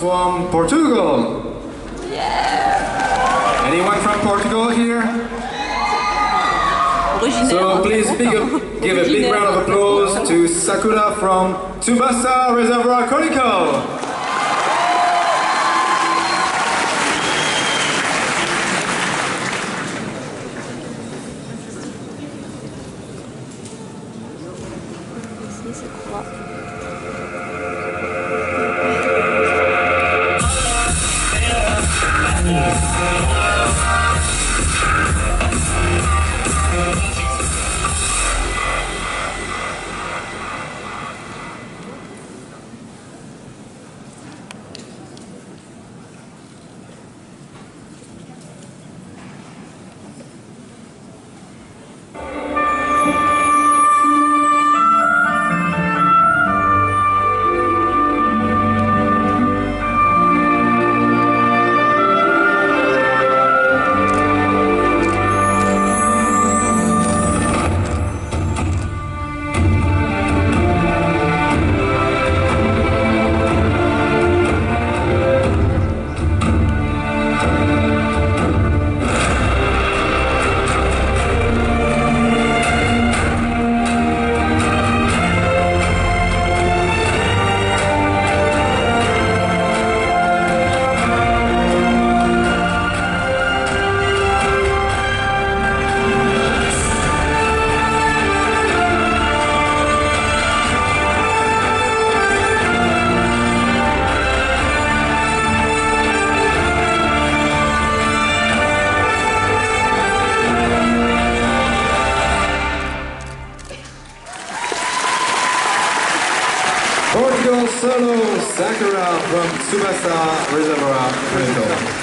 From Portugal. Yeah. Anyone from Portugal here? So please give a big round of applause to Sakura from Tsubasa Reservoir Chronicle. Portugal solo Sakura from Tsubasa Reservoir Chronicle.